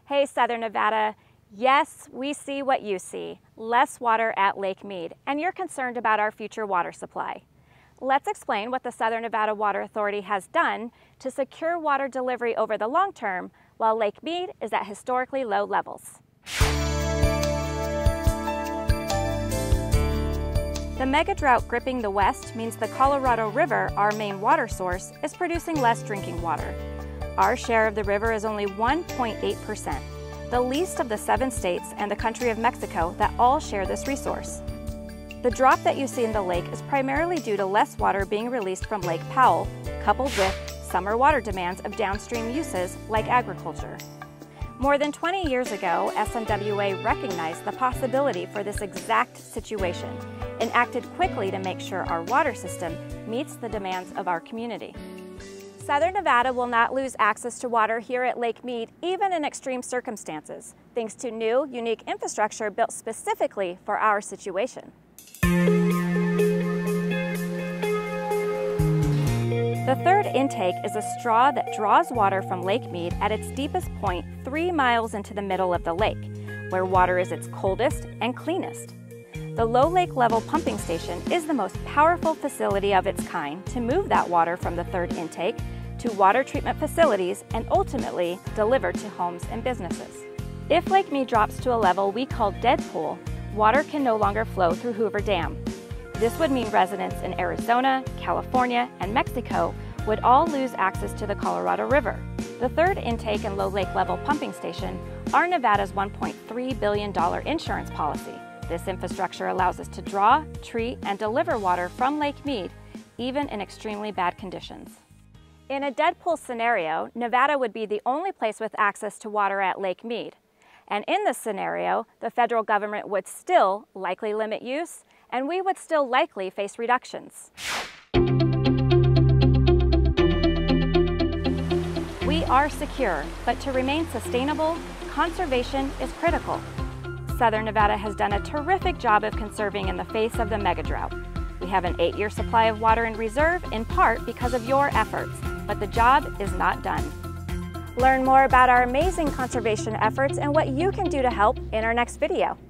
Hey, Southern Nevada. Yes, we see what you see, less water at Lake Mead, and you're concerned about our future water supply. Let's explain what the Southern Nevada Water Authority has done to secure water delivery over the long term while Lake Mead is at historically low levels. The megadrought gripping the west means the Colorado River, our main water source, is producing less drinking water. Our share of the river is only 1.8%, the least of the 7 states and the country of Mexico that all share this resource. The drop that you see in the lake is primarily due to less water being released from Lake Powell, coupled with summer water demands of downstream uses like agriculture. More than 20 years ago, SNWA recognized the possibility for this exact situation and acted quickly to make sure our water system meets the demands of our community. Southern Nevada will not lose access to water here at Lake Mead, even in extreme circumstances, thanks to new, unique infrastructure built specifically for our situation. The third intake is a straw that draws water from Lake Mead at its deepest point 3 miles into the middle of the lake, where water is its coldest and cleanest. The low lake level pumping station is the most powerful facility of its kind to move that water from the third intake to water treatment facilities and ultimately delivered to homes and businesses. If Lake Mead drops to a level we call Deadpool, water can no longer flow through Hoover Dam. This would mean residents in Arizona, California, and Mexico would all lose access to the Colorado River. The third intake and low lake level pumping station are Nevada's $1.3 billion insurance policy. This infrastructure allows us to draw, treat, and deliver water from Lake Mead, even in extremely bad conditions. In a Deadpool scenario, Nevada would be the only place with access to water at Lake Mead. And in this scenario, the federal government would still likely limit use, and we would still likely face reductions. We are secure, but to remain sustainable, conservation is critical. Southern Nevada has done a terrific job of conserving in the face of the megadrought. We have an 8-year supply of water in reserve, in part because of your efforts, but the job is not done. Learn more about our amazing conservation efforts and what you can do to help in our next video.